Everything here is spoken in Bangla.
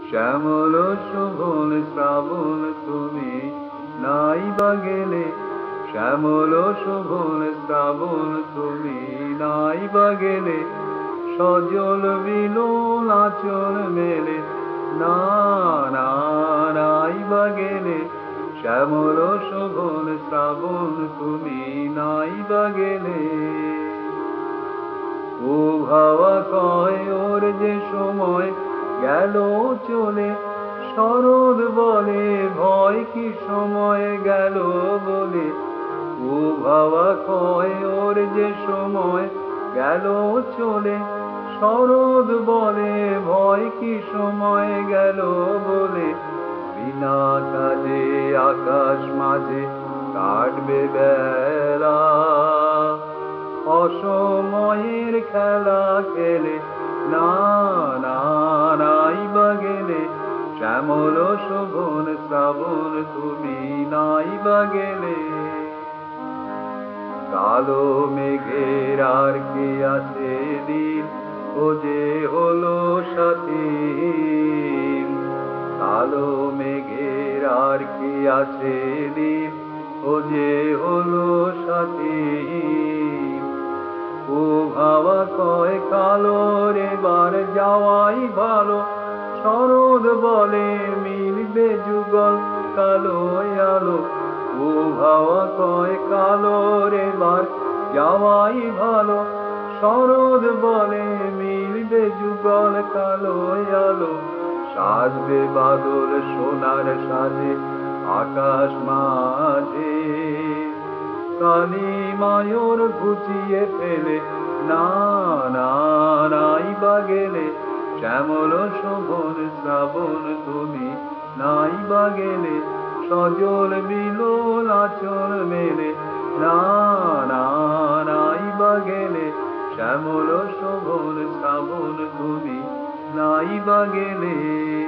শ্যামল শোভন শ্রাবণ তুমি নাই বা গেলে, শ্যামল শোভন শ্রাবণ তুমি নাই বা গেলে, সজল বিলোল আঁচল মেলে, না না নাই বা গেলে, শ্যামল শোভন শ্রাবণ তুমি নাই বা গেলে। ও ভাবা কয় ওর যে সময় গেল চলে, শরৎ বলে ভয় কি সময় গেল বলে। ও ভাবা কয় ওর যে সময় গেল চলে, শরৎ বলে ভয় কি সময় গেল বলে। বিনা কাজে আকাশ মাঝে কাটবে বেলা, অসময়ের খেলা খেলে, না না নাই বা গেলে, শ্যামল শোভন শ্রাবণ তুমি নাই বা গেলে। কালো মেঘের আর কে আছে দিন, ও যে হলো সাথী। কালো মেঘের আর কে আছে দিন, ও যে হলো সাথী। ও ভাবা কয় কালোর এবার যাওয়াই ভালো, শরৎ বলে মিলবে যুগল কালো আলো। ও ভাবা কয় কালোর এবার যাওয়াই ভালো, শরৎ বলে মিলবে যুগল কালো আলো। সাজবে বাদল সোনার সাজে আকাশ মাঝে, কালী মায়োর ঘুচিয়ে ফেলে, না না নাই বা গেলে, শ্যামল শোভন শ্রাবণ তুমি নাই বা গেলে, সজল বিলোল আঁচল মেলে, না না নাই বা গেলে, শ্যামল শোভন শ্রাবণ তুমি নাই বা গেলে।